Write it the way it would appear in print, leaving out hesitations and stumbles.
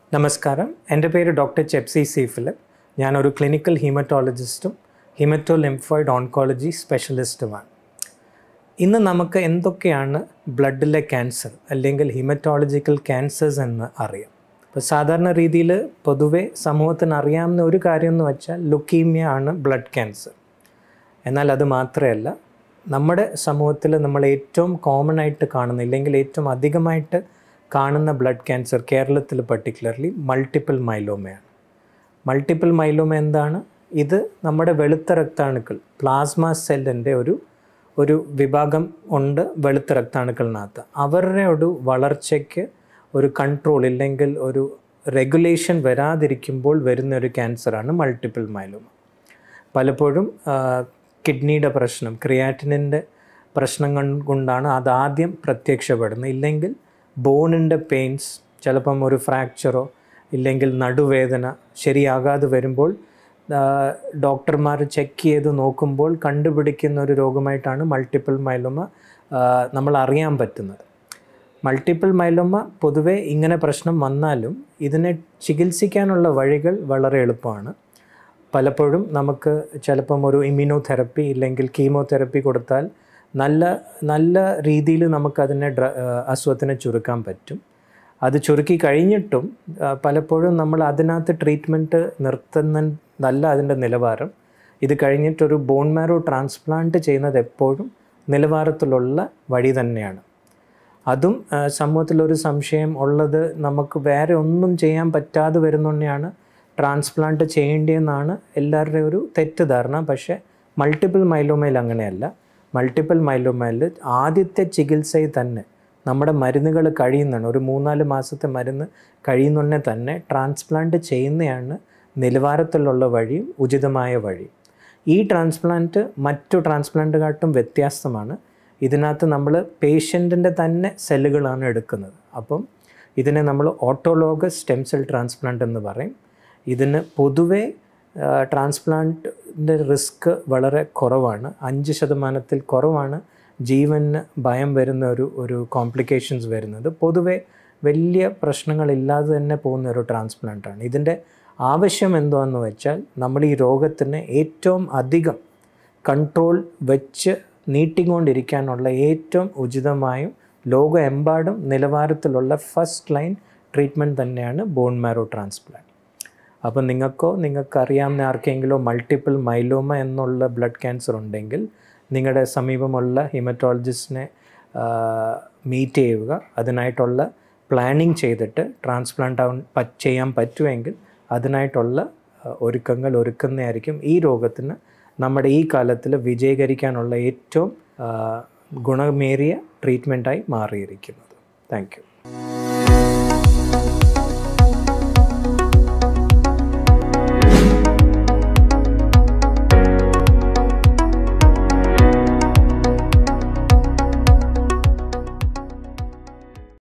നമസ്കാരം. എൻ്റെ പേര് ഡോക്ടർ ചെപ്സി സി ഫിലിപ്പ്. ഞാനൊരു ക്ലിനിക്കൽ ഹീമറ്റോളജിസ്റ്റും ഹിമറ്റോലിംഫോയിഡ് ഓൺകോളജി സ്പെഷ്യലിസ്റ്റുമാണ്. ഇന്ന് നമുക്ക് എന്തൊക്കെയാണ് ബ്ലഡിലെ ക്യാൻസർ അല്ലെങ്കിൽ ഹിമറ്റോളജിക്കൽ ക്യാൻസേഴ്സ് എന്ന് അറിയാം. ഇപ്പോൾ സാധാരണ രീതിയിൽ പൊതുവെ സമൂഹത്തിന് അറിയാവുന്ന ഒരു കാര്യം എന്ന് വെച്ചാൽ ലുക്കീമിയ ആണ് ബ്ലഡ് ക്യാൻസർ. എന്നാൽ അത് മാത്രമല്ല, നമ്മുടെ സമൂഹത്തിൽ നമ്മൾ ഏറ്റവും കോമൺ ആയിട്ട് കാണുന്ന ഇല്ലെങ്കിൽ ഏറ്റവും അധികമായിട്ട് കാണുന്ന ബ്ലഡ് ക്യാൻസർ കേരളത്തിൽ പർട്ടിക്കുലർലി മൾട്ടിപ്പിൾ മൈലോമയാണ്. മൾട്ടിപ്പിൾ മൈലോമ എന്താണ്? ഇത് നമ്മുടെ വെളുത്ത രക്താണുക്കൾ, പ്ലാസ്മ സെല്ലിൻ്റെ ഒരു വിഭാഗം ഉണ്ട് വെളുത്ത രക്താണുക്കളിനകത്ത്. അവരുടെ ഒരു വളർച്ചയ്ക്ക് ഒരു കൺട്രോൾ ഇല്ലെങ്കിൽ ഒരു റെഗുലേഷൻ വരാതിരിക്കുമ്പോൾ വരുന്ന ഒരു ക്യാൻസറാണ് മൾട്ടിപ്പിൾ മൈലോമ. പലപ്പോഴും കിഡ്നിയുടെ പ്രശ്നം, ക്രിയാറ്റിനിൻ്റെ പ്രശ്നങ്ങൾ കൊണ്ടാണ് അതാദ്യം പ്രത്യക്ഷപ്പെടുന്നത്. ഇല്ലെങ്കിൽ ബോണിൻ്റെ പെയിൻസ്, ചിലപ്പം ഒരു ഫ്രാക്ചറോ ഇല്ലെങ്കിൽ നടുവേദന ശരിയാകാതെ വരുമ്പോൾ ഡോക്ടർമാർ ചെക്ക് ചെയ്ത് നോക്കുമ്പോൾ കണ്ടുപിടിക്കുന്ന ഒരു രോഗമായിട്ടാണ് മൾട്ടിപ്പിൾ മൈലോമ നമ്മൾ അറിയാൻ പറ്റുന്നത്. മൾട്ടിപ്പിൾ മൈലോമ പൊതുവെ ഇങ്ങനെ പ്രശ്നം വന്നാലും ഇതിനെ ചികിത്സിക്കാനുള്ള വഴികൾ വളരെ എളുപ്പമാണ്. പലപ്പോഴും നമുക്ക് ചിലപ്പം ഒരു ഇമ്മ്യൂണോതെറപ്പി ഇല്ലെങ്കിൽ കീമോതെറപ്പി കൊടുത്താൽ നല്ല രീതിയിൽ നമുക്കതിനെ അസുഖത്തിനെ ചുരുക്കാൻ പറ്റും. അത് ചുരുക്കി കഴിഞ്ഞിട്ടും പലപ്പോഴും നമ്മൾ അതിനകത്ത് ട്രീറ്റ്മെൻറ്റ് നിർത്തുന്നതല്ല അതിൻ്റെ നിലവാരം. ഇത് കഴിഞ്ഞിട്ടൊരു ബോൺ മാരോ ട്രാൻസ്പ്ലാന്റ് ചെയ്യുന്നത് എപ്പോഴും നിലവാരത്തിലുള്ള വഴി തന്നെയാണ്. അതും സമൂഹത്തിലൊരു സംശയം ഉള്ളത്, നമുക്ക് വേറെ ഒന്നും ചെയ്യാൻ പറ്റാതെ വരുന്നതുകൊണ്ടാണ് ട്രാൻസ്പ്ലാന്റ് ചെയ്യേണ്ടതെന്നാണ് എല്ലാവരുടെയും ഒരു തെറ്റിദ്ധാരണ. പക്ഷേ മൾട്ടിപ്പിൾ മൈലോമയിൽ അങ്ങനെയല്ല. മൾട്ടിപ്പിൾ മൈലോമയിൽ ആദ്യത്തെ ചികിത്സയിൽ തന്നെ നമ്മുടെ മരുന്നുകൾ കഴിയുന്നതാണ്, ഒരു 3-4 മാസത്തെ മരുന്ന് കഴിയുന്നുണ്ടെ തന്നെ ട്രാൻസ്പ്ലാന്റ് ചെയ്യുന്നതാണ് നിലവാരത്തിലുള്ള വഴിയും ഉചിതമായ വഴി. ഈ ട്രാൻസ്പ്ലാന്റ് മറ്റു ട്രാൻസ്പ്ലാന്റുകാട്ടും വ്യത്യാസമാണ്. ഇതിനകത്ത് നമ്മൾ പേഷ്യൻറ്റിൻ്റെ തന്നെ സെല്ലുകളാണ് എടുക്കുന്നത്. അപ്പം ഇതിനെ നമ്മൾ ഓട്ടോലോഗസ് സ്റ്റെം സെൽ ട്രാൻസ്പ്ലാന്റ് എന്ന് പറയും. ഇതിന് പൊതുവേ ട്രാൻസ്പ്ലാന്റിൻ്റെ റിസ്ക് വളരെ കുറവാണ്. 5% കുറവാണ് ജീവന് ഭയം വരുന്ന ഒരു കോംപ്ലിക്കേഷൻസ് വരുന്നത്. പൊതുവെ വലിയ പ്രശ്നങ്ങളില്ലാതെ തന്നെ പോകുന്ന ഒരു ട്രാൻസ്പ്ലാന്റാണ്. ഇതിൻ്റെ ആവശ്യം എന്താണെന്ന് വെച്ചാൽ നമ്മൾ ഈ രോഗത്തിന് ഏറ്റവും അധികം കൺട്രോൾ വെച്ച് നീട്ടിക്കൊണ്ടിരിക്കാനുള്ള ഏറ്റവും ഉചിതമായും ലോകമെമ്പാടും നിലവാരത്തിലുള്ള ഫസ്റ്റ് ലൈൻ ട്രീറ്റ്മെൻറ്റ് തന്നെയാണ് ബോൺ മാരോ ട്രാൻസ്പ്ലാന്റ്. അപ്പോൾ നിങ്ങൾക്കറിയാവുന്ന ആർക്കെങ്കിലോ മൾട്ടിപ്പിൾ മൈലോമ എന്നുള്ള ബ്ലഡ് ക്യാൻസർ ഉണ്ടെങ്കിൽ നിങ്ങളുടെ സമീപമുള്ള ഹീമറ്റോളജിസ്റ്റിനെ മീറ്റ് ചെയ്യുക. അതിനായിട്ടുള്ള പ്ലാനിങ് ചെയ്തിട്ട് ട്രാൻസ്പ്ലാന്റ് ചെയ്യാൻ പറ്റുമെങ്കിൽ അതിനായിട്ടുള്ള ഒരുക്കങ്ങൾ ഒരുക്കുന്നതായിരിക്കും ഈ രോഗത്തിന് നമ്മുടെ ഈ കാലത്തിൽ വിജയീകരിക്കാനുള്ള ഏറ്റവും ഗുണമേറിയ ട്രീറ്റ്മെൻറ്റായി മാറിയിരിക്കുന്നത്. Thank U.